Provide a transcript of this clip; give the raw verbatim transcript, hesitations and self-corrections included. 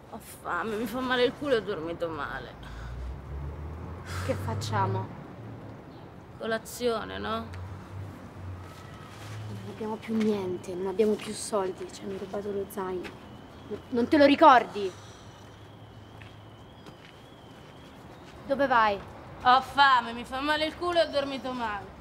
Ho fame, mi fa male il culo e ho dormito male. Che facciamo? Colazione, no? Non abbiamo più niente, non abbiamo più soldi, ci hanno rubato lo zaino. N- non te lo ricordi? Dove vai? Ho fame, mi fa male il culo e ho dormito male.